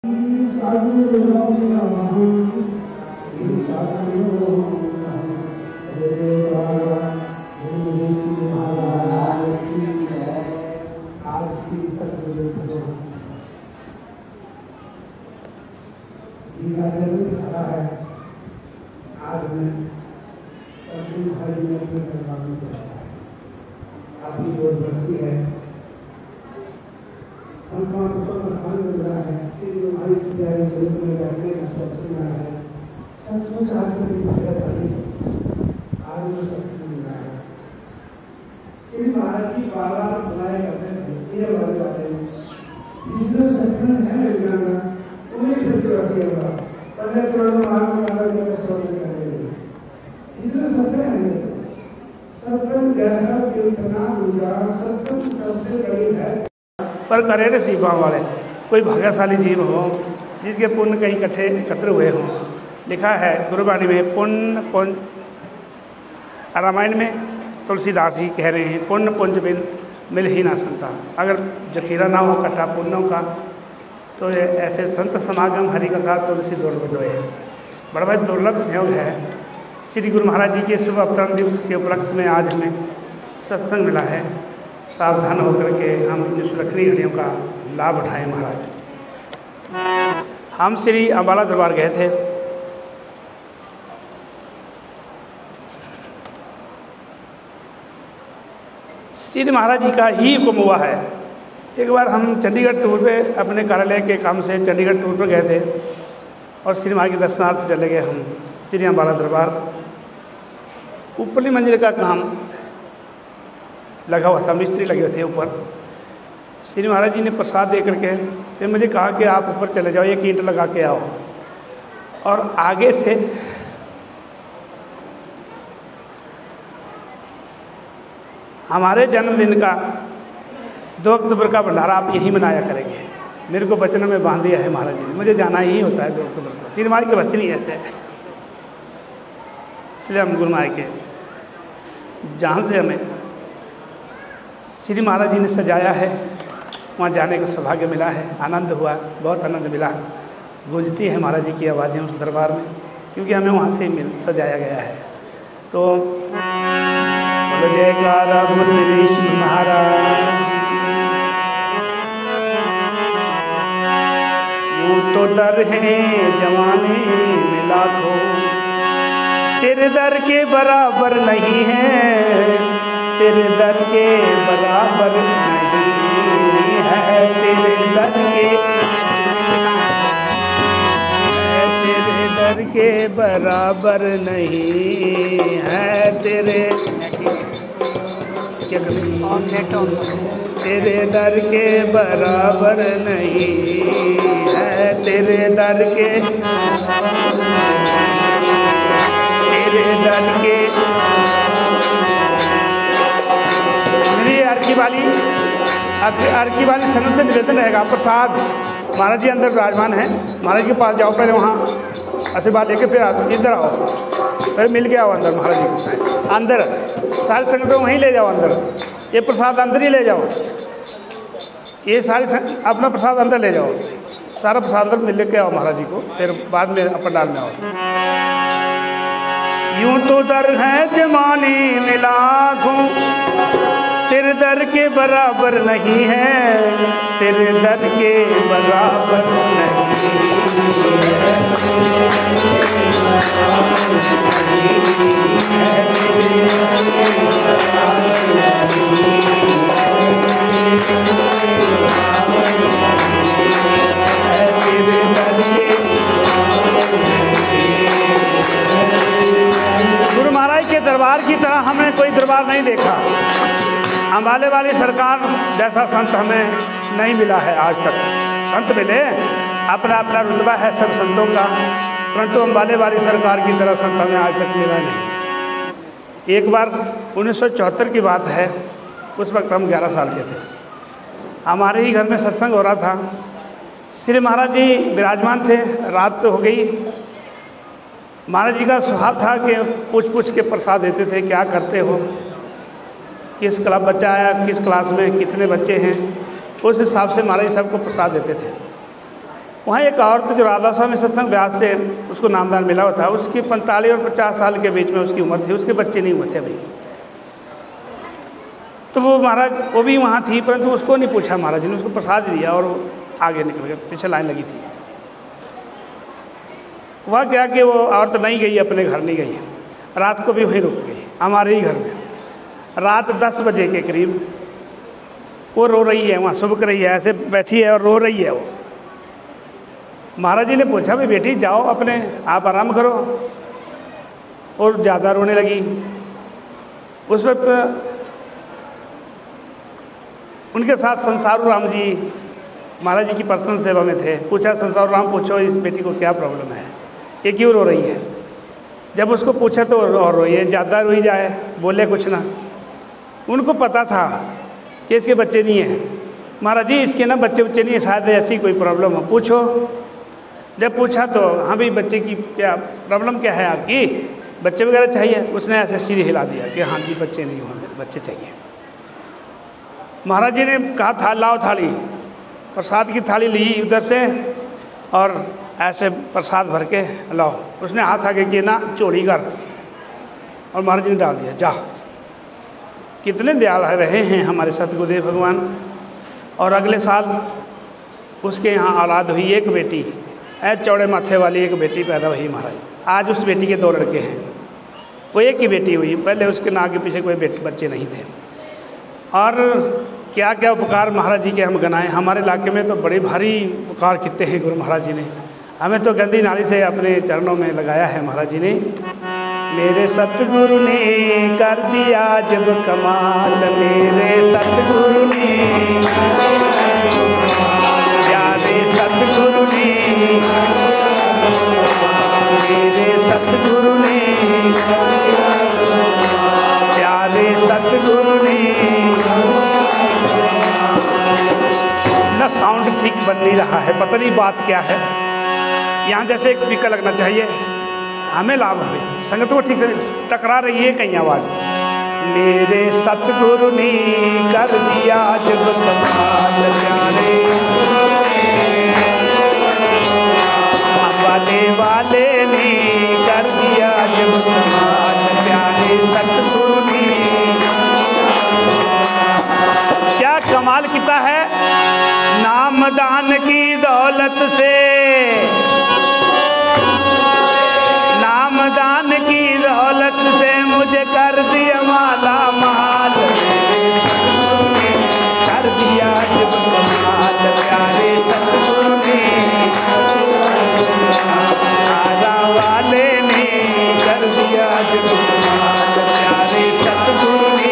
पर करे नसीबा वाले कोई भाग्यशाली जीव हो जिसके पुण्य कहीं इकट्ठे एकत्र हुए हों। लिखा है गुरुवाणी में पुण्य रामायण में तुलसीदास जी कह रहे हैं पुण्य पुंज बिन मिल ही ना संता। अगर जखीरा ना हो इकट्ठा पुण्यों का तो ये ऐसे संत समागम हरि कथा तुलसी दुर्लभ है, बड़ा दुर्लभ संयोग है। श्री गुरु महाराज जी के शुभ अवतरण दिवस के उपलक्ष्य में आज हमें सत्संग मिला है। सावधान होकर के हम इन सुलखनी घड़ियों का लाभ उठाएं। महाराज हम श्री अम्बाला दरबार गए थे। श्री महाराज जी का ही हुक्म हुआ है। एक बार हम चंडीगढ़ टूर पे अपने कार्यालय के काम से चंडीगढ़ टूर पर गए थे और श्री महाराज के दर्शनार्थ चले गए हम श्री अम्बाला दरबार। ऊपरली मंजिल का काम लगा हुआ था, मिस्त्री लगे हुए थे ऊपर। श्री महाराज जी ने प्रसाद दे करके फिर मुझे कहा कि आप ऊपर चले जाओ, एक ईंट लगा के आओ। और आगे से हमारे जन्मदिन का 2 अक्टूबर का भंडारा आप यहीं मनाया करेंगे। मेरे को वचन में बांध दिया है महाराज जी ने, मुझे जाना ही होता है 2 अक्टूबर को। श्री महाराज के वचन ही ऐसे है। इसलिए हम गुरु महाराज के जहाँ से हमें श्री महाराज जी ने सजाया है वहाँ जाने का सौभाग्य मिला है। आनंद हुआ, बहुत आनंद मिला। गूंजती है महाराज जी की आवाज़ें उस दरबार में, क्योंकि हमें वहाँ से ही सजाया गया है। तो जयकारा बोल श्री महाराज यूं तो दर है जवानी में लाखों, तेरे दर के बराबर नहीं है, तेरे दर के बराबर नहीं है, तेरे दर के बराबर नहीं है, तेरे दर के बराबर नहीं है, तेरे दर के अर्की वाली संगत से निवेदन रहेगा। प्रसाद महाराज जी अंदर विराजमान है, महाराज के पास जाओ, पहले वहाँ आशीर्वाद लेके फिर आओ, इधर आओ, फिर मिल के आओ अंदर महाराज जी को। अंदर सारी संगत को वहीं ले जाओ अंदर, ये प्रसाद अंदर ही ले जाओ, ये सारी अपना प्रसाद अंदर ले जाओ, सारा प्रसाद अंदर मिल के आओ महाराज जी को, फिर बाद में पंडाल में आओ। यूं तो दर है जमाने में लाखों, तेरे दर के बराबर नहीं है, तेरे दर के बराबर नहीं गुरु महाराज के दरबार की तरह हमने कोई दरबार नहीं देखा। अम्बाले वाली सरकार जैसा संत हमें नहीं मिला है आज तक। संत मिले, अपना अपना रुतबा है सब संतों का, परंतु अम्बाले वाली सरकार की तरह संत हमें आज तक मिला नहीं। एक बार 1974 की बात है, उस वक्त हम 11 साल के थे। हमारे ही घर में सत्संग हो रहा था। श्री महाराज जी विराजमान थे, रात तो हो गई। महाराज जी का स्वभाव था कि पूछ के प्रसाद देते थे, क्या करते हो, किस क्लास बच्चा आया, किस क्लास में कितने बच्चे हैं, उस हिसाब से महाराज जी सबको प्रसाद देते थे। वहाँ एक औरत जो राधा स्वामी सत्संग व्यास से उसको नामदान मिला हुआ था, उसकी 45 और 50 साल के बीच में उसकी उम्र थी, उसके बच्चे नहीं हुए थे अभी। तो वो महाराज वो भी वहाँ थी, परंतु उसको नहीं पूछा महाराज जी ने, उसको प्रसाद दिया और वो आगे निकल गया, पीछे लाइन लगी थी। वह क्या कि वो औरत नहीं गई, अपने घर नहीं गई, रात को भी वहीं रुक गई हमारे ही घर में। रात 10 बजे के करीब वो रो रही है, वहाँ सुबह रही है, ऐसे बैठी है और रो रही है वो। महाराज जी ने पूछा भाई बेटी जाओ अपने आप आराम करो, और ज़्यादा रोने लगी। उस वक्त उनके साथ संसारू राम जी महाराज जी की पर्सनल सेवा में थे। पूछा संसारू राम पूछो इस बेटी को क्या प्रॉब्लम है, ये क्यों रो रही है। जब उसको पूछा तो और रोई है, ज़्यादा रोई जाए, बोले कुछ ना। उनको पता था कि इसके बच्चे नहीं हैं। महाराज जी इसके ना बच्चे नहीं है, शायद ऐसी कोई प्रॉब्लम हो, पूछो। जब पूछा तो हाँ भाई बच्चे की क्या प्रॉब्लम क्या है आपकी, बच्चे वगैरह चाहिए। उसने ऐसे सिर हिला दिया कि हाँ जी बच्चे नहीं होंगे, बच्चे चाहिए। महाराज जी ने कहा था लाओ थाली, प्रसाद की थाली ली उधर से और ऐसे प्रसाद भर के लाओ। उसने हाथ आगे किए ना चोरी कर, और महाराज जी ने डाल दिया जा। कितने दयाल रहे हैं हमारे सतगुरुदेव भगवान। और अगले साल उसके यहाँ औलाद हुई एक बेटी, चौड़े माथे वाली एक बेटी पैदा हुई महाराज। आज उस बेटी के 2 लड़के हैं, वो एक ही बेटी हुई, पहले उसके ना आगे पीछे कोई बच्चे नहीं थे। और क्या क्या उपकार महाराज जी के हम गनाएं। हमारे इलाके में तो बड़े भारी उपकार किए हैं गुरु महाराज जी ने। हमें तो गंदी नाली से अपने चरणों में लगाया है महाराज जी ने। मेरे सतगुरु ने कर दिया जब कमाल, मेरे सतगुरु ने, प्यारे सतगुरु ने, मेरे सतगुरु ने, प्यारे सतगुरु ने। ना साउंड ठीक बन नहीं रहा है, पता नहीं बात क्या है। यहाँ जैसे एक स्पीकर लगना चाहिए, हमें लाभ है, संगत को ठीक से टकरा रही है कहीं आवाज़। मेरे सतगुरु ने कर दिया जब कमाल, प्यारे वाले वाले ने कर दिया जब कमाल, प्यारे सतगुरु ने। क्या कमाल किया है, नामदान की दौलत से, नामदान की दौलत से मुझे कर दिया माला माल, कर दिया जब कमाल, प्यारे सतगुरु ने, आला वाले ने कर दिया जब कमाल, प्यारे सतगुरु ने।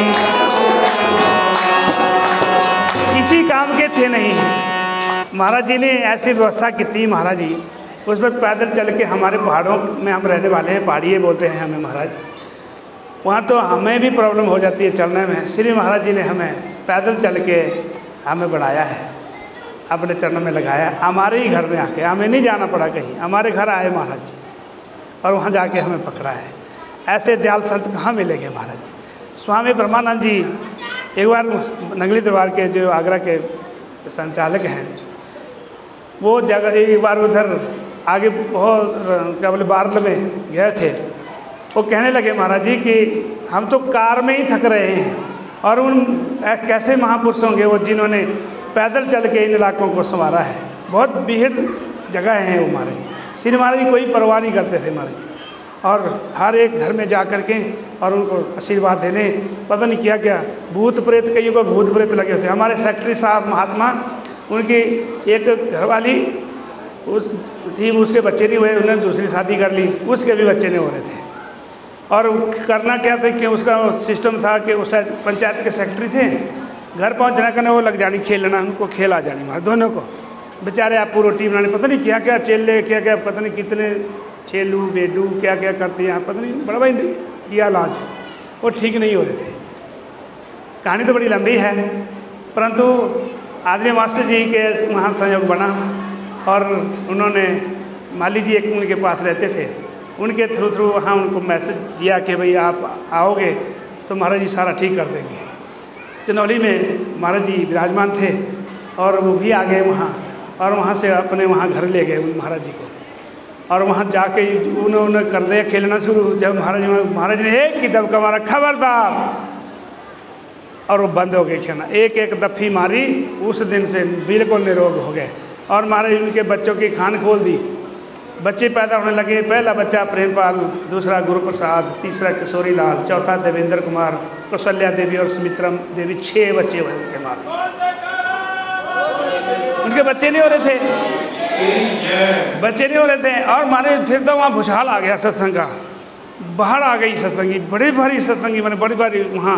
किसी काम के थे नहीं, महाराज जी ने ऐसी व्यवस्था की थी। महाराज जी उस वक्त पैदल चल के, हमारे पहाड़ों में हम रहने वाले हैं, पहाड़िए बोलते हैं हमें महाराज, वहाँ तो हमें भी प्रॉब्लम हो जाती है चलने में। श्री महाराज जी ने हमें पैदल चल के हमें बढ़ाया है, अपने चरणों में लगाया, हमारे ही घर में आके, हमें नहीं जाना पड़ा कहीं, हमारे घर आए महाराज जी और वहाँ जाके हमें पकड़ा है। ऐसे दयाल संत कहाँ मिलेंगे महाराज जी। स्वामी ब्रह्मानंद जी एक बार नगली दरबार के जो आगरा के संचालक हैं, वो जगह एक बार उधर आगे बहुत क्या बोले बारल में गए थे। वो कहने लगे महाराज जी कि हम तो कार में ही थक रहे हैं, और उन कैसे महापुरुष होंगे वो जिन्होंने पैदल चल के इन इलाकों को संवारा है। बहुत भीड़ जगह हैं वो हमारे। श्री महाराज जी कोई परवाह नहीं करते थे महाराज, और हर एक घर में जा कर के और उनको आशीर्वाद देने, पता नहीं क्या क्या भूत प्रेत, कईयों को भूत प्रेत लगे होते। हमारे सेक्रेटरी साहब महात्मा, उनकी एक घरवाली उस थी, उसके बच्चे नहीं हुए, उन्होंने दूसरी शादी कर ली, उसके भी बच्चे नहीं हो रहे थे। और करना क्या था कि उसका सिस्टम था कि उस पंचायत के सेक्रेटरी थे, घर पहुंचना करने वो लग जानी खेलना, उनको खेल आ जानी वहाँ दोनों को। बेचारे आपको रोटी बनाने, पता नहीं क्या क्या चेले, क्या क्या पता नहीं कितने छेलू बेडू क्या क्या करते हैं, पता नहीं बड़ा भाई किया इलाज, वो ठीक नहीं हो रहे थे। कहानी तो बड़ी लंबी है, परंतु आदरणीय मास्टर जी के वहाँ संयोग बना, और उन्होंने माली जी एक उनके पास रहते थे, उनके थ्रू वहाँ उनको मैसेज दिया कि भाई आप आओगे तो महाराज जी सारा ठीक कर देंगे। चनौली में महाराज जी विराजमान थे और वो भी आ गए वहाँ, और वहाँ से अपने वहाँ घर ले गए महाराज जी को। और वहाँ जाके उन्होंने कर दिया खेलना शुरू। जब महाराज ने एक ही दबका मारा, खबरदार, और वो बंद हो गए खेलना। एक एक दफ़ी मारी, उस दिन से बिल्कुल निरोग हो गए। और महाराज उनके बच्चों की खान खोल दी, बच्चे पैदा होने लगे। पहला बच्चा प्रेमपाल, दूसरा गुरु प्रसाद, तीसरा किशोरी लाल, चौथा देवेंद्र कुमार, कौशल्या देवी और सुमित्रा देवी। 6 बच्चे हुए उनके मारे। उनके बच्चे नहीं हो रहे थे, बच्चे नहीं हो रहे थे। और मारे फिर तो वहाँ भुचाल आ गया सत्संग का, बाहर आ गई सत्संगी, बड़ी भारी सत्संगी, मैंने बड़ी भारी। वहाँ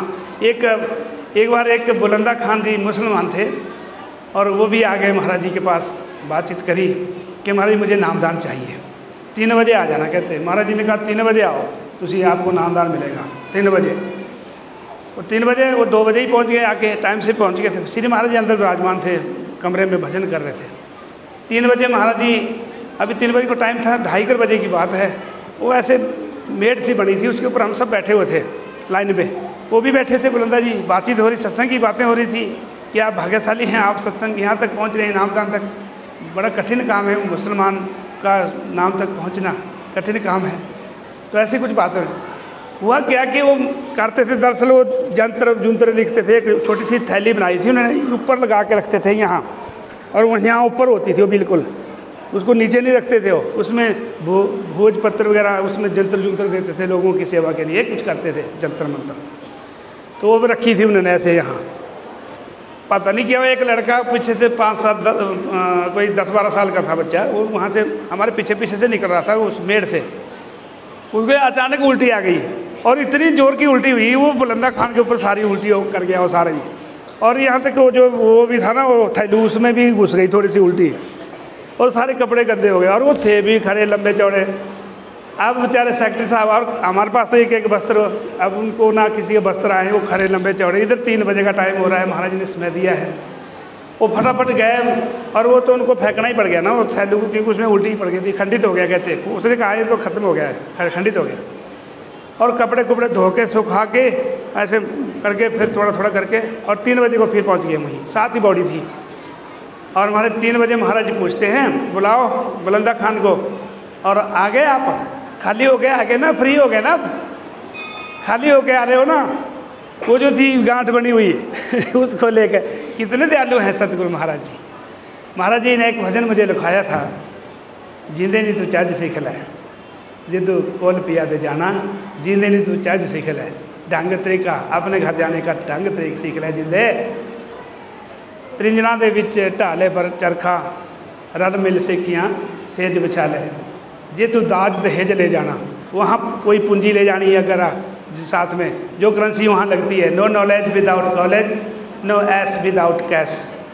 एक बार एक बुलंदा खान जी मुसलमान थे और वो भी आ गए महाराज जी के पास, बातचीत करी कि महाराज जी मुझे नामदान चाहिए, 3 बजे आ जाना। कहते महाराज जी ने कहा 3 बजे आओ, तुझे आपको नामदान मिलेगा 3 बजे। वो 3 बजे, वो 2 बजे ही पहुँच गए, आके टाइम से पहुँच गए थे। श्री महाराज जी अंदर विराजमान थे, कमरे में भजन कर रहे थे। 3 बजे महाराज जी, अभी 3 बजे को टाइम था, 2:30 बजे की बात है। वो ऐसे मेड सी बनी थी, उसके ऊपर हम सब बैठे हुए थे लाइन पे। वो भी बैठे थे, बुलंदा जी, बातचीत हो रही, सत्संग की बातें हो रही थी कि आप भाग्यशाली हैं, आप सत्संग यहाँ तक पहुँच रहे हैं, नामदान तक। बड़ा कठिन काम है, मुसलमान का नाम तक पहुँचना कठिन काम है। तो ऐसी कुछ बातें हुआ क्या कि वो करते थे, दरअसल वो जंत्र जुंत्र लिखते थे। एक छोटी सी थैली बनाई थी उन्होंने, ऊपर लगा के रखते थे यहाँ, और वो यहाँ ऊपर होती थी वो बिल्कुल, उसको नीचे नहीं रखते थे। वो उसमें भोज पत्र वगैरह, उसमें जंत्र जुंत्र देते थे लोगों की सेवा के लिए, कुछ करते थे जंतर मंत्र। तो वो भी रखी थी उन्होंने ऐसे यहाँ। पता नहीं क्या, एक लड़का पीछे से 5-7 कोई 10-12 साल का था बच्चा, वो वहाँ से हमारे पीछे से निकल रहा था उस मेड़ से। उसको अचानक उल्टी आ गई, और इतनी जोर की उल्टी हुई, वो बुलंदा खान के ऊपर सारी उल्टी कर गया वो सारे। और यहाँ तक वो भी था ना, वो थैलू, उसमें भी घुस गई थोड़ी सी उल्टी, और सारे कपड़े गंदे हो गए। और वो थे भी खड़े लंबे चौड़े। अब बेचारे सेक्रेटरी साहब, और हमारे पास तो एक वस्त्र, अब उनको ना किसी के वस्त्र आए, वो खड़े लंबे चौड़े। इधर 3 बजे का टाइम हो रहा है, महाराज जी ने समय दिया है। वो फटाफट गए, और वो तो उनको फेंकना ही पड़ गया ना वो थैलू को, क्योंकि उसमें उल्टी पड़ गई थी, खंडित हो गया कहते। उसने कहा ये तो ख़त्म हो गया है, खंडित हो गया। और कपड़े कुपड़े धो के सुखा के ऐसे करके फिर थोड़ा थोड़ा करके, और 3 बजे को फिर पहुँच गए वहीं, 7 ही बॉडी थी। और हमारे 3 बजे महाराज जी पूछते हैं, बुलाओ बुलंदा खान को। और आ गए आप, खाली हो गए, आ गए ना, फ्री हो गए ना, खाली हो गए आ रहे हो ना। वो जो थी गांठ बनी हुई उसको लेकर, कितने दयालु हैं सतगुरु महाराज जी। महाराज जी ने एक भजन मुझे लिखाया था, जिंदे नहीं तू चज से खिलाए, जिंदू कोल पिया दे जाना, जिंदे नहीं तू चज से खिलाए, ढंग तरीका अपने घर जाने का ढंग तरीक सीख ले जिंदे। त्रिंजना दे विच ढाले पर चरखा, रल मिल सिखियाँ सेज बिछा ले, जे तू दाज दहेज ले जाना, वहाँ कोई पूंजी ले जानी है अगर साथ में, जो करेंसी वहाँ लगती है। No knowledge without college, no ऐश विदाउट कैश।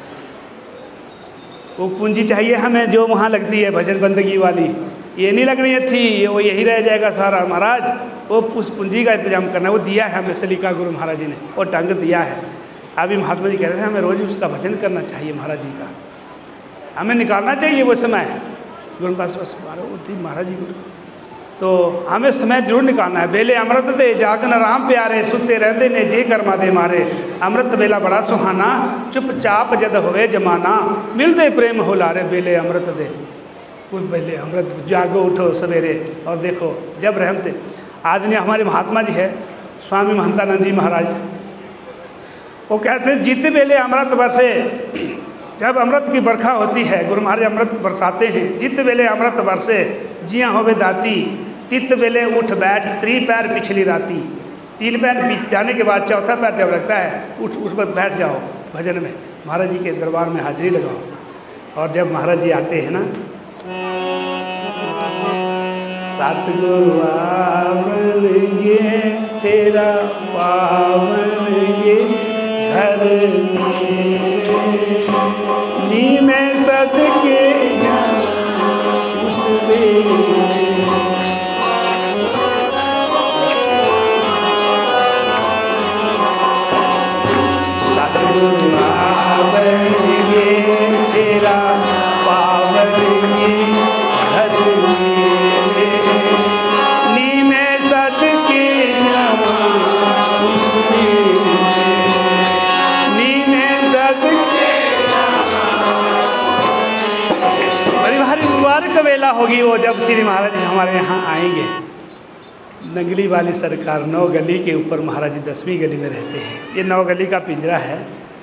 वो पूंजी चाहिए हमें जो वहाँ लगती है भजन बंदगी वाली, ये नहीं लगनी थी, वो यही रह जाएगा सारा। महाराज वो उस पूंजी का इंतजाम करना, वो दिया है हमें सलीका गुरु महाराज जी ने, वो ढंग दिया है। अभी महात्मा जी कह रहे थे हमें रोज़ उसका भजन करना चाहिए महाराज जी का, हमें निकालना चाहिए वो समय। गुरु पास महाराज जी को तो हमें समय जरूर निकालना है। बेले अमृत दे जागन राम प्यारे, सुते रहते ने जे कर्मा दे मारे, अमृत बेला बड़ा सुहाना, चुपचाप जद होवे जमाना, मिलते प्रेम हो लारे बेले अमृत दे। उस बेले अमृत, जागो उठो सवेरे और देखो जब रहमते। आज ने हमारे महात्मा जी है स्वामी महंतानंद जी महाराज, वो कहते हैं जीते बेले अमृत बरसे, जब अमृत की बरखा होती है गुरु महाराज अमृत बरसाते हैं। जित वेले अमृत बरसे जियाँ होवे दाती, तित वेले उठ बैठ त्री पैर पिछली राती। 3 पैर पीछ जाने के बाद चौथा पैर जब लगता है उस पर बैठ जाओ भजन में, महाराज जी के दरबार में हाजिरी लगाओ। और जब महाराज जी आते हैं ना, सतगुरु आवन ये तेरा पावन ये घर नी में सदके उस सतगुरु आवन ये तेरा पावन ये घर नी में सदके अमृत वेला होगी वो जब श्री महाराज जी हमारे यहाँ आएंगे। नंगली वाली सरकार 9 गली के ऊपर महाराज जी 10वीं गली में रहते हैं। ये 9 गली का पिंजरा है।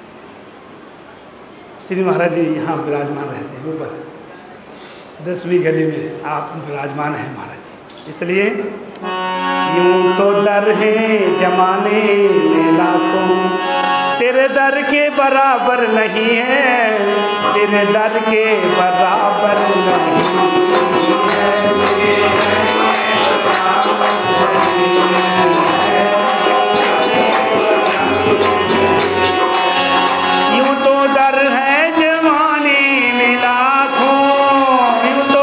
श्री महाराज जी यहाँ विराजमान रहते हैं ऊपर 10वीं गली में आप विराजमान हैं महाराज जी। इसलिए यूं तो दर है जमाने में लाखों, तेरे दर के बराबर नहीं है, तेरे दर के बराबर नहीं है। यूं तो दर है जमाने में लाखों, यूं तो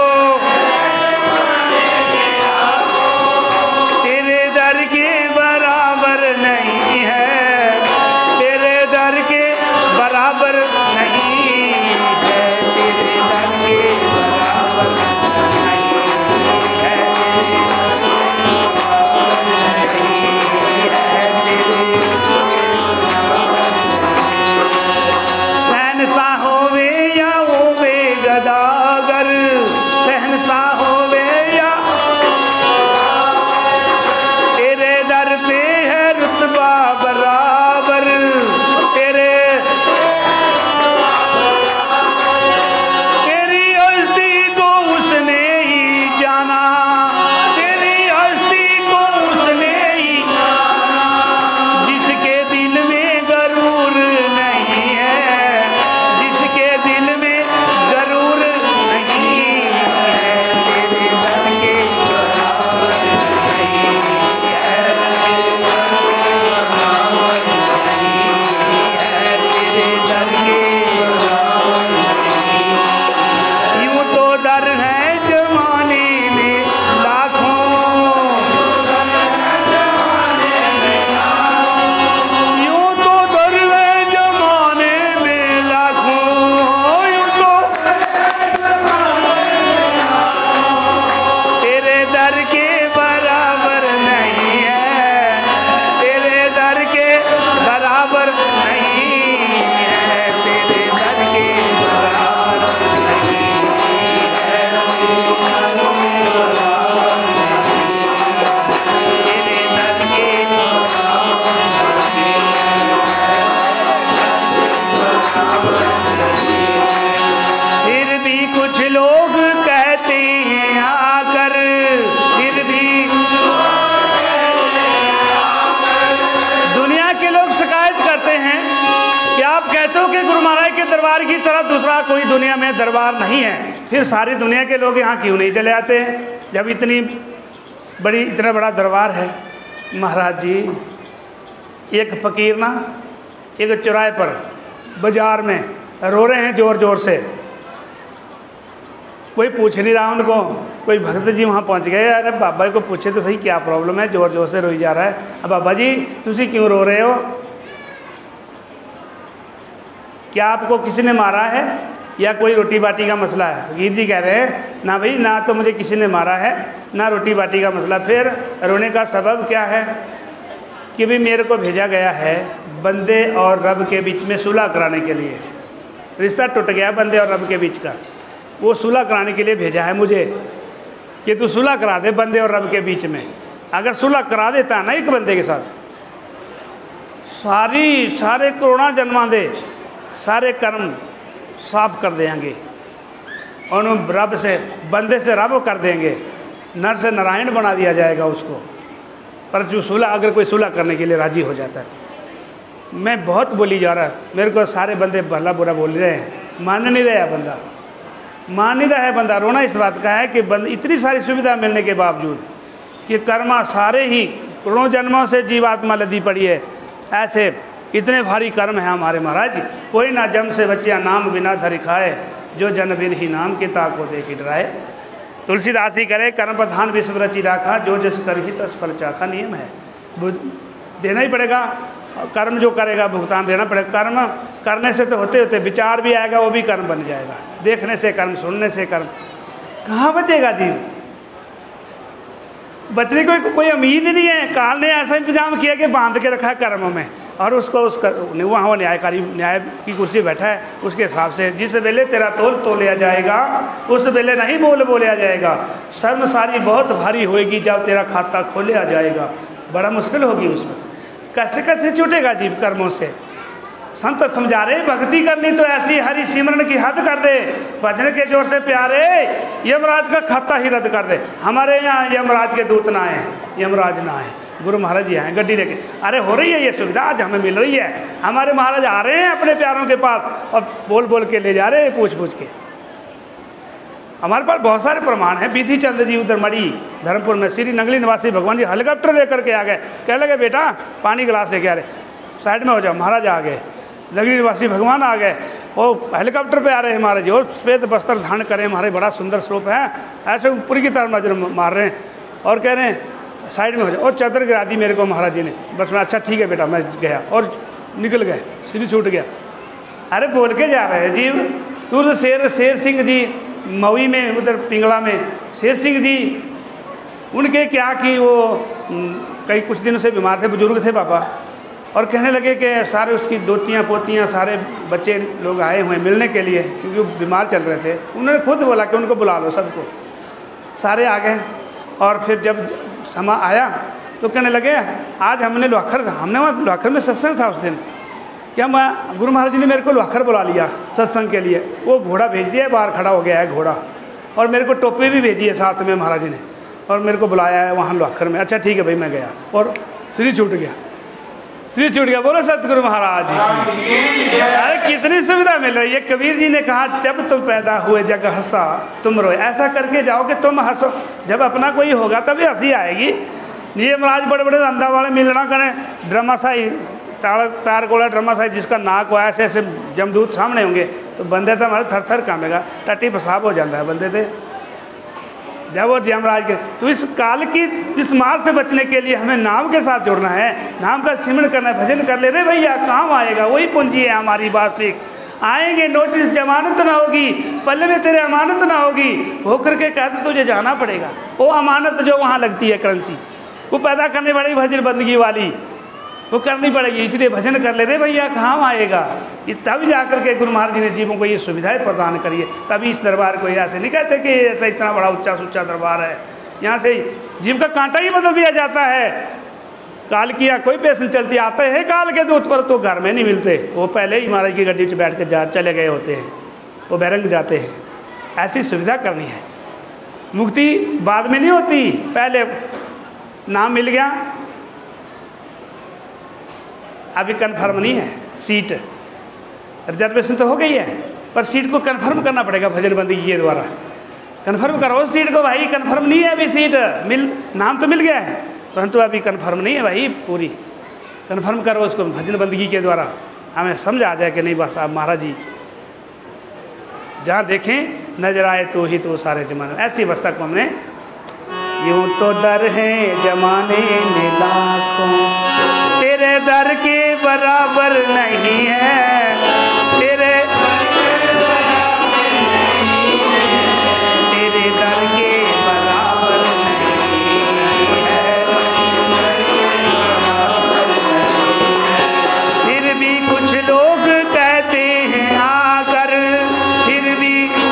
तेरे दर के बराबर नहीं है, तेरे दर के बराबर नहीं है, तेरे दर के बराबर नहीं है। सहनशाह होवे या होवे गदागर, सहनशाह होवे या तेरे दर पे है रुतबा बराबर, तेरे तेरी हस्ती को उसने ही जाना, तेरी हस्ती को उसने ही जाना, जिसके दिल में गरूर नहीं है, जिसके दिल में गरूर नहीं है, तेरे दर के बराबर नहीं है, तेरे दर के बराबर नहीं। यूं तो दर है जमाने में लाखों, यूं तो दर है जमाने में लाखों, यूं तो तेरे दर के बराबर नहीं है, तेरे दर के बराबर नहीं है, तेरे दर के बराबर नहीं है, तेरे दर के फिर भी कुछ लोग कहते हैं आकर, फिर भी दुनिया के लोग शिकायत करते हैं कि आप कहते हो कि गुरु महाराज के दरबार की तरह दूसरा कोई दुनिया में दरबार नहीं है, फिर सारी दुनिया के लोग यहाँ क्यों नहीं चले आते हैं जब इतना बड़ा दरबार है। महाराज जी एक फकीर ना एक चौराहे पर बाजार में रो रहे हैं जोर जोर से, कोई पूछ नहीं रहा उनको। कोई भक्त जी वहाँ पहुँच गए, अरे बाबा जी को पूछे तो सही क्या प्रॉब्लम है, जोर जोर से रोई जा रहा है। अब बाबा जी तुसी क्यों रो रहे हो, क्या आपको किसी ने मारा है या कोई रोटी बाटी का मसला है? फकीर जी कह रहे हैं ना भाई, ना तो मुझे किसी ने मारा है ना रोटी बाटी का मसला। फिर रोने का सबब क्या है कि भी मेरे को भेजा गया है बंदे और रब के बीच में सुलह कराने के लिए। रिश्ता टूट गया बंदे और रब के बीच का, वो सुलह कराने के लिए भेजा है मुझे कि तू सुलह करा दे बंदे और रब के बीच में। अगर सुलह करा देता ना एक बंदे के साथ, सारे करोड़ों जन्मां दे सारे कर्म साफ कर देंगे और रब से बंदे से रब कर देंगे, नर से नारायण बना दिया जाएगा उसको। पर जो सुलह अगर कोई सुलह करने के लिए राजी हो जाता है, मैं बहुत बोली जा रहा, मेरे को सारे बंदे भला बुरा बोल रहे हैं, मान नहीं रहा बंदा, मान नहीं रहा है बंदा। रोना इस बात का है कि इतनी सारी सुविधा मिलने के बावजूद कि कर्मा सारे ही करोड़ों जन्मों से जीवात्मा लदी पड़ी है, ऐसे इतने भारी कर्म है हमारे महाराज। कोई ना जम से बचिया नाम बिना धरि खाए, जो जन बिन ही नाम के ताको देखी डराए। तुलसीदास ही करे कर्म प्रधान विश्व रचि राखा, जो जिस कर ही तस फल चाखा। नियम है, देना ही पड़ेगा, कर्म जो करेगा भुगतान देना पड़ेगा। कर्म करने से तो होते होते विचार भी आएगा, वो भी कर्म बन जाएगा। देखने से कर्म, सुनने से कर्म, कहाँ बचेगा जीव? बचने को कोई उम्मीद ही नहीं है। काल ने ऐसा इंतजाम किया कि बांध के रखा है कर्म में। और उसको उसका वहाँ वो न्यायकारी न्याय की कुर्सी बैठा है, उसके हिसाब से जिस वेले तेरा तोल तोलिया जाएगा उस वेले नहीं बोल बोलिया जाएगा। शर्म सारी बहुत भारी होएगी जब तेरा खाता खोलिया जाएगा। बड़ा मुश्किल होगी उसमें, कैसे कैसे छूटेगा जीव कर्मों से। संत समझा रहे भक्ति करनी तो ऐसी हरि सिमरन की हद कर दे, भजन के जोर से प्यारे यमराज का खाता ही रद्द कर दे। हमारे यहाँ यमराज के दूत ना आए, यमराज ना आए, गुरु महाराज जी आए गड्डी लेके। अरे हो रही है ये सुविधा आज हमें मिल रही है, हमारे महाराज आ रहे हैं अपने प्यारों के पास और बोल बोल के ले जा रहे हैं, पूछ पूछ के। हमारे पास बहुत सारे प्रमाण हैं। विधि चंद जी उधर मड़ी धर्मपुर में श्री नंगली निवासी भगवान जी हेलीकॉप्टर लेकर के आ गए, कह लगे बेटा पानी गिलास लेके आ रहे, साइड में हो जाओ। महाराज आ गए, नगरी निवासी भगवान आ गए, वो हेलीकॉप्टर पे आ रहे हैं महाराज जी, और श्वेत वस्त्र धारण करें महाराज, बड़ा सुंदर स्वरूप है, ऐसे ऊपर की तरफ नजर मार रहे हैं और कह रहे हैं साइड में हो जाओ। और चादर गिरा दी मेरे को महाराज जी ने, बस मैं अच्छा ठीक है बेटा मैं गया और निकल गए, सिर छूट गया। अरे बोल के जा रहे हैं जीव। दूर शेर सिंह जी मवी में उधर पिंगला में, शेर सिंह जी उनके क्या कि वो कई कुछ दिनों से बीमार थे, बुजुर्ग थे पापा, और कहने लगे कि सारे उसकी दोतियाँ पोतियाँ सारे बच्चे लोग आए हुए मिलने के लिए, क्योंकि वो बीमार चल रहे थे। उन्होंने खुद बोला कि उनको बुला लो सबको, सारे आ गए। और फिर जब समय आया तो कहने लगे आज हमने वहाँ लोहाखर में सत्संग था उस दिन, क्या मैं गुरु महाराज जी ने मेरे को लोहाखर बुला लिया सत्संग के लिए। वो घोड़ा भेज दिया, बाहर खड़ा हो गया है घोड़ा, और मेरे को टोपी भी भेजी है साथ में महाराज जी ने, और मेरे को बुलाया है वहाँ लोहाखर में। अच्छा ठीक है भाई, मैं गया और सिर छूट गया, सिर छूट गया। बोलो सतगुरु महाराज जी। अरे कितनी सुविधा मिल रही है। कबीर जी ने कहा जब तुम पैदा हुए जग हंसा तुम रोए। ऐसा करके जाओ कि तुम हंसो, जब अपना कोई होगा तभी हंसी आएगी। ये महाराज बड़े बड़े धंधा वाले मिलना करें, ड्रामाशाही तार गोला ड्रामाशाही, जिसका नाक हो ऐसे ऐसे जमदूत सामने होंगे तो बंदे तो हमारे थर थर कामेगा, टट्टी पेशाब हो जाता है बंदे थे जब वो यमराज के। तो इस काल की इस मार से बचने के लिए हमें नाम के साथ जुड़ना है, नाम का सिमरन करना है, भजन कर ले रे भैया, काम आएगा, वही पूंजी है हमारी वास्तविक। आएंगे नोटिस, जमानत ना होगी, पल्ले में तेरे अमानत ना होगी, होकर के कहते तुझे जाना पड़ेगा। वो अमानत जो वहाँ लगती है करेंसी, वो पैदा करने वाली भजन बंदगी वाली वो करनी पड़ेगी। इसलिए भजन कर ले रे भैया, काम आएगा। तब जाकर के गुरु महाराज जी ने जीवों को ये सुविधाएं प्रदान करी है। तभी इस दरबार को ऐसे नहीं कहते कि ऐसा इतना बड़ा ऊंचा सुच्चा दरबार है, यहाँ से जीव का कांटा ही बदल दिया जाता है। काल की या कोई पेशेंट चलती आते हैं काल के दूत पर तो घर में नहीं मिलते, वो पहले ही महाराज की गड्डी से बैठ के चले गए होते हैं, वो बैरंग जाते हैं। ऐसी सुविधा करनी है। मुक्ति बाद में नहीं होती, पहले नाम मिल गया, अभी कन्फर्म नहीं है सीट, रिजर्वेशन तो हो गई है पर सीट को कन्फर्म करना पड़ेगा भजन बंदगी के द्वारा। कन्फर्म करो सीट को भाई, कन्फर्म नहीं है अभी सीट, नाम तो मिल गया है परंतु अभी कन्फर्म नहीं है भाई, पूरी कन्फर्म करो उसको भजन बंदगी के द्वारा। हमें समझ आ जाए कि नहीं बस आप महाराज जी जहाँ देखें नजर आए तो ही तो सारे जमाने। ऐसी अवस्था को हमने यूँ तो दर है जमाने में लाखों, तेरे दर के बराबर नहीं है, तेरे दर के बराबर नहीं है। फिर भी कुछ लोग कहते हैं आकर, फिर भी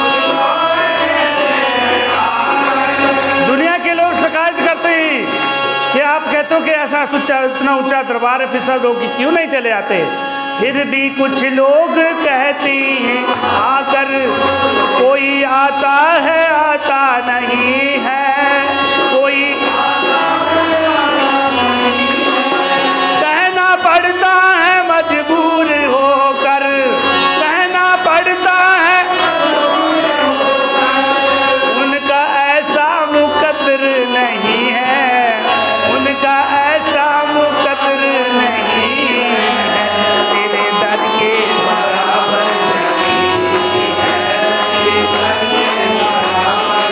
दुनिया के लोग शिकायत करते हैं कि आप कहते हो कि ऐसा इतना ऊंचा दरबार है, फिर सब लोग क्यों नहीं चले आते। फिर भी कुछ लोग कहते हैं आकर, कोई आता है आता नहीं है, कोई कहना पड़ता है मजबूर होकर, कहना पड़ता है उनका ऐसा मुकद्दर नहीं है, उनका ऐसा मुकद्दर नहीं है, तेरे दर के बराबर नहीं है।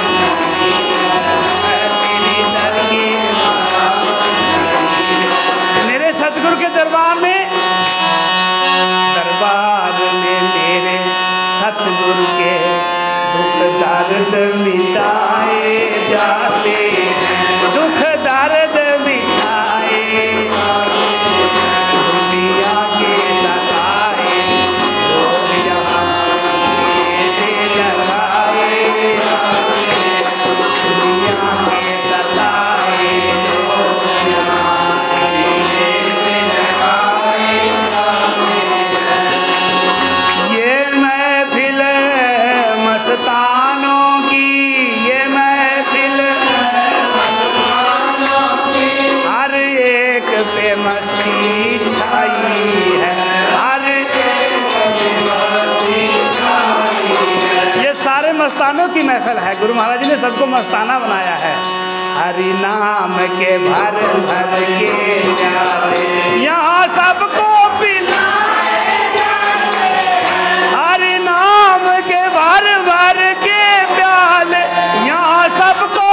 महफिल है। गुरु महाराज जी ने सबको मस्ताना बनाया है। हरि नाम के भर भर के प्याले यहाँ सबको पिलाए जाते हैं। हरि नाम के भर भर के प्याले यहाँ सबको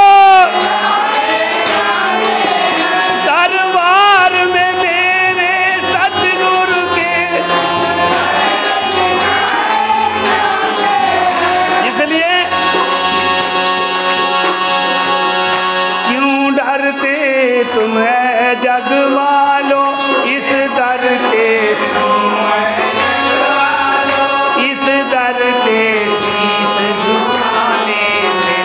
दरबार में मेरे सतगुरु के। इसलिए क्यों डरते तुम जग वालों इस दर के, इस दर के शीश झुकाने से,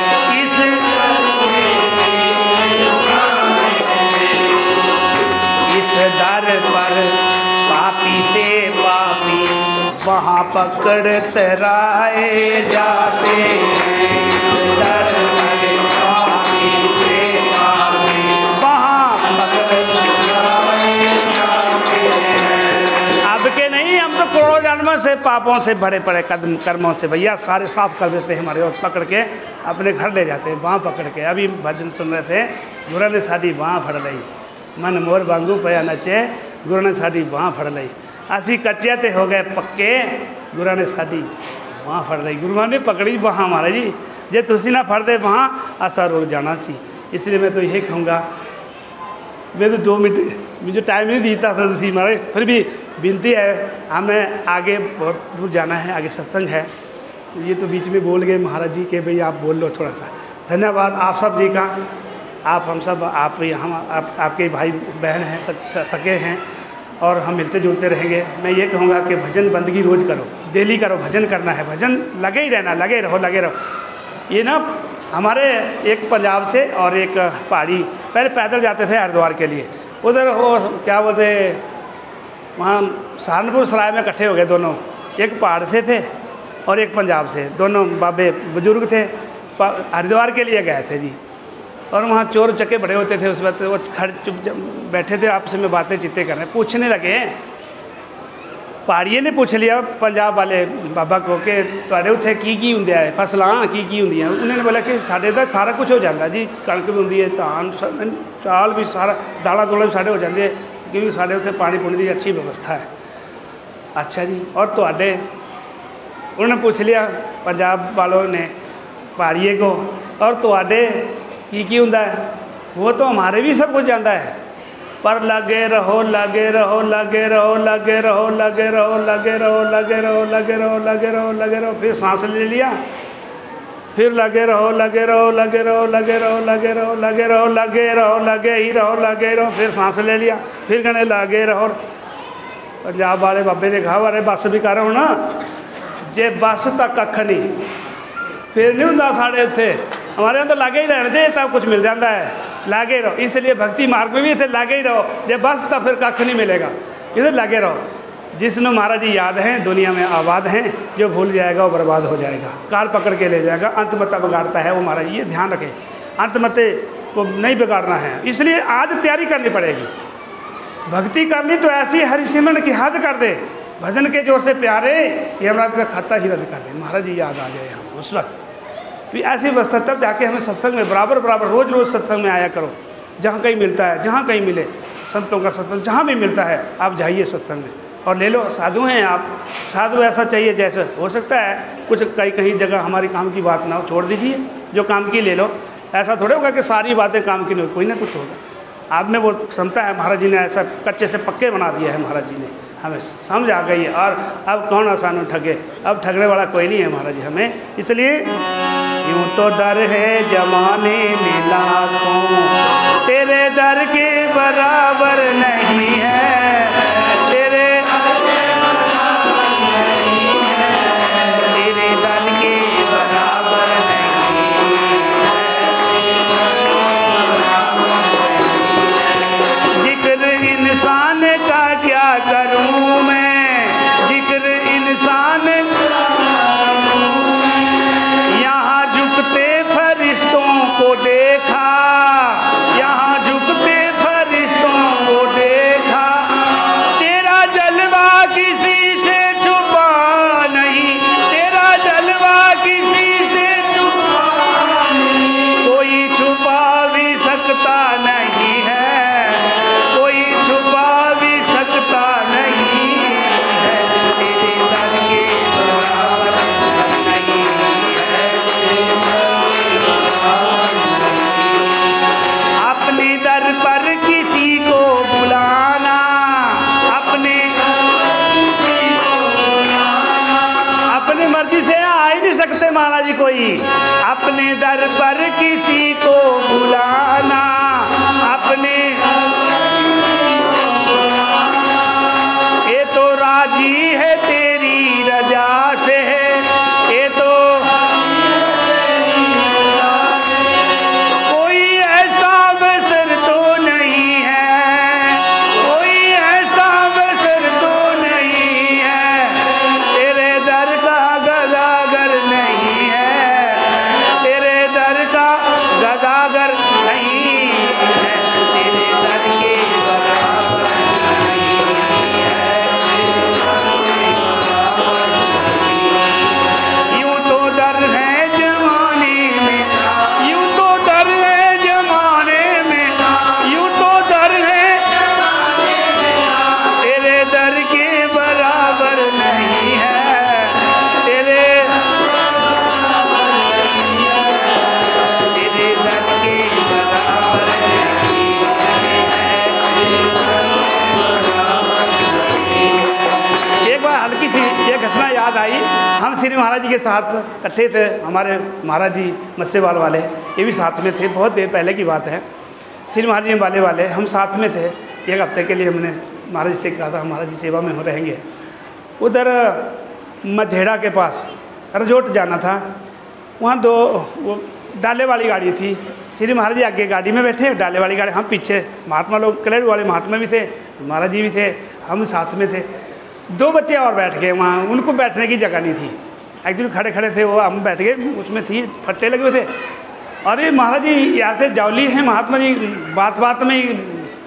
इस दर पर पापी से पापी वहाँ पकड़ तराए जाते हैं। दर पर पापी से पापी वहाँ पकड़ तराए जाते हैं। अब के नहीं, हम तो करोड़ों जन्मों से पापों से भरे पड़े कदम कर्मों से भैया सारे साफ कर देते हैं हमारे, और पकड़ के अपने घर ले जाते हैं बाँह पकड़ के। अभी भजन सुन रहे थे, गुरु ने साड़ी बाँह फड़ लई, मन मोर वांगू पया नचे, गुरु ने साड़ी बाँह फड़ लई। असी कच्चे ते हो गए पक्के, गुरु ने साड़ी बाँह फड़ लई। गुरु महाराज ने पकड़ी बाँह महाराज जी, जे तुसी ना फड़ते बाँह असा रुड़ जाना सी। इसलिए मैं तो यही कहूँगा, मैं तो 2 मिनट मुझे टाइम नहीं दीता था तुसी महाराज, फिर भी विनती है, हमें आगे बहुत दूर जाना है, आगे सत्संग है। ये तो बीच में बोल गए महाराज जी के भाई आप बोल लो थोड़ा सा। धन्यवाद आप सब जी का, आप हम सब आप हम आपके भाई बहन हैं, सके हैं, और हम मिलते जुलते रहेंगे। मैं ये कहूँगा कि भजन बंदगी रोज़ करो, डेली करो, भजन करना है, भजन लगे ही रहना, लगे रहो लगे रहो। ये ना हमारे एक पंजाब से और एक पहाड़ी पहले पैदल जाते थे हरिद्वार के लिए, उधर वो क्या बोलते वहाँ सहारनपुर सराय में इकट्ठे हो गए दोनों, एक पहाड़ से थे और एक पंजाब से, दोनों बाबे बुजुर्ग थे, हरिद्वार के लिए गए थे जी। और वहाँ चोर चक्के बड़े होते थे उस वक्त, वो खड़े चुप बैठे थे, आपस में बातें चित्ते कर रहे, पूछने लगे। पहाड़िए ने पूछ लिया पंजाब वाले बाबा को कि तुहाडे उत्थे की हुंदा है, फसलां की हुंदियां। उन्होंने बोला कि साढ़े तो सारा कुछ हो जाता जी, कणक भी होंगी है, धान चाल भी सारा, दाला दूला भी साढ़े हो जाते हैं, क्योंकि साढ़े उत्थे पानी पुनी की अच्छी व्यवस्था है। अच्छा जी, और तुहाडे, उन्होंने पूछ लिया पंजाब वालों ने पहाड़िए को, और तुहाडे की हुंदा है? वो तो हमारे भी सब कुछ जाता है, पर लगे रहो लगे रहो लगे रहो लगे रहो लगे रहो लगे रहो लगे रहो लगे रहो लगे रहो लगे रहो, फिर सांस ले लिया, फिर लगे रहो लगे रहो लगे रहो लगे रहो लगे रहो लगे रहो लगे रहो लगे ही रहो लगे रहो, फिर सांस ले लिया, फिर कहने लगे रहो। पंजाब वाले बाबे ने कहा अरे बस भी कर ना, जे बस तक कख नहीं फिर नहीं होंगे साढ़े उत्थे, हमारे यहाँ तो लागे ही रहने दे तब कुछ मिल जाता है, लागे रहो। इसलिए भक्ति मार्ग में भी इसे लागे ही रहो, जब बस तब फिर कख नहीं मिलेगा, इधर लागे रहो। जिसने महाराज जी याद हैं दुनिया में आबाद हैं, जो भूल जाएगा वो बर्बाद हो जाएगा, काल पकड़ के ले जाएगा, अंत मत बिगाड़ता है वो महाराज जी, ये ध्यान रखें, अंत मत को नहीं बिगाड़ना है। इसलिए आज तैयारी करनी पड़ेगी, भक्ति करनी तो ऐसी हरिसिमरन की हद कर दे, भजन के जोर से प्यारे यमराज का खाता ही रद्द कर दे, महाराज जी याद आ जाए हम उस वक्त भी। ऐसी अवस्था तब जाके हमें सत्संग में बराबर बराबर रोज़ रोज़ सत्संग में आया करो, जहाँ कहीं मिलता है, जहाँ कहीं मिले संतों का सत्संग, जहाँ भी मिलता है आप जाइए सत्संग में और ले लो। साधु हैं आप, साधु ऐसा चाहिए जैसे हो सकता है कुछ कहीं जगह हमारी काम की बात ना हो, छोड़ दीजिए, जो काम की ले लो। ऐसा थोड़े होगा कि सारी बातें काम की नहीं हो, कोई ना कुछ होगा। आप में वो क्षमता है, महाराज जी ने ऐसा कच्चे से पक्के बना दिया है, महाराज जी ने हमें समझ आ गई है। और अब कौन आसान ठगे, अब ठगने वाला कोई नहीं है महाराज जी हमें। इसलिए यूँ तो दर है जमाने में लाखों, तेरे दर के बराबर नहीं है, तेरे दर के बराबर नहीं है। जिक्र इंसान का क्या करूँ मैं, जिक्र इंसान यहाँ झुकते फरिश्तों को देखा, यहाँ झुकते फरिश्तों को देखा, कोई अपने दर पर किसी को बुलाना, अपने ये तो राजी है तेरी रजा से, ये तो कोई ऐसा अवसर तो नहीं है, कोई ऐसा अवसर तो नहीं है, तेरे दर का गदागर नहीं है, तेरे दर का गदागर नहीं है, तेरे दर के बराबर नहीं है। यूं तो दर है जमाने में, यूं तो दर है जमाने में, यूं तो दर है, तेरे दर के बराबर नहीं है, तेरे दर के बराबर नहीं है। एक बार हल्की सी ये घटना याद आई। हम श्री महाराज जी के साथ इकट्ठे थे, हमारे महाराज जी मस्सेवाल वाले ये भी साथ में थे, बहुत देर पहले की बात है। श्री महाराज जी वाले हम साथ में थे। एक हफ्ते के लिए हमने महाराज जी से कहा था महाराज जी सेवा में हो रहेंगे। उधर मझेड़ा के पास रजोट जाना था, वहाँ दो वो डाले वाली गाड़ी थी। श्री महाराज जी आगे गाड़ी में बैठे, डाले वाली गाड़ी, हम पीछे महात्मा लोग, कलेर वाले महात्मा भी थे, महाराज जी भी थे, हम साथ में थे। दो बच्चे और बैठ गए वहाँ, उनको बैठने की जगह नहीं थी। एक्चुअली खड़े खड़े थे वो, हम बैठ गए, उसमें थी फट्टे लगे हुए थे। और ये महाराज जी यहाँ से जावली हैं, महात्मा जी बात बात में ही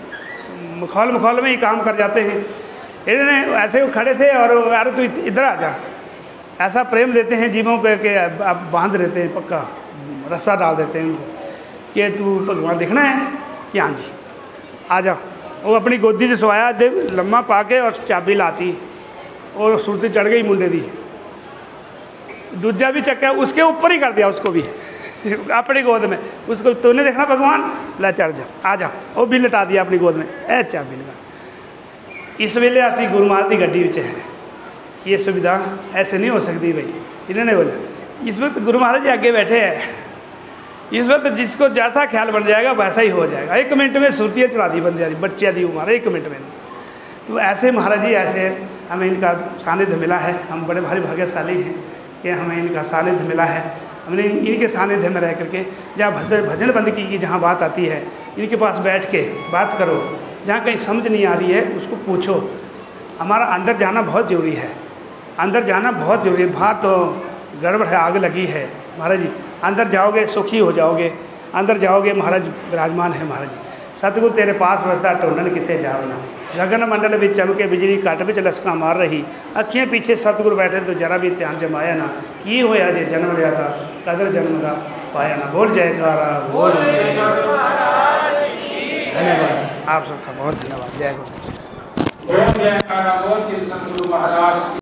मखौल में ही काम कर जाते हैं। इन्होंने ऐसे वो खड़े थे और यार तू इधर आ जा, ऐसा प्रेम देते हैं जीवों को कि आप बांध देते हैं, पक्का रस्सा डाल देते हैं उनको कि तू भगवान देखना है कि हाँ जी आ जा। वो अपनी गोदी से सोया दे लम्मा पा के और चाबी लाती और सुरती चढ़ गई मुंडे दी। दूजा भी चक्का उसके ऊपर ही कर दिया उसको भी अपनी गोद में, उसको तूने देखना भगवान, ला चढ़ जा आ जा, वो भी लटा दिया अपनी गोद में, ए चाबी लगा। इस वेले असी गुरु महाराज की गड्डी विच है, ये सुविधा ऐसे नहीं हो सकती भाई। इन्होंने बोला इस वक्त गुरु महाराज जी आगे बैठे हैं, इस वक्त जिसको जैसा ख्याल बन जाएगा वैसा ही हो जाएगा। 1 मिनट में सुरतियाँ चढ़ा दी बंदे बच्चे दी उम्र 1 मिनट में। तो ऐसे महाराज जी ऐसे हमें इनका सानिध्य मिला है। हम बड़े भारी भाग्यशाली हैं कि हमें इनका सानिध्य मिला है। हमने इनके सानिध्य में रह करके जहाँ भजन बंदगी की जहाँ बात आती है, इनके पास बैठ के बात करो। जहाँ कहीं समझ नहीं आ रही है उसको पूछो। हमारा अंदर जाना बहुत ज़रूरी है, अंदर जाना बहुत ज़रूरी है। बाहर तो गड़बड़ है, आग लगी है। महाराज जी अंदर जाओगे सुखी हो जाओगे, अंदर जाओगे महाराज विराजमान है। महाराज जी सतगुरु तेरे पास वसदा टोलन किथे जावना, गगन मंडल में चमके बिजली कट में लसका मार रही, अखियाँ पीछे सतगुरु बैठे तो जरा भी ध्यान जमाया ना, की होया जे जन्म लिया था कदर जन्म का पाया ना। बोल जयकारा बोल। धन्यवाद आप सबका, बहुत धन्यवाद। जय गुरु।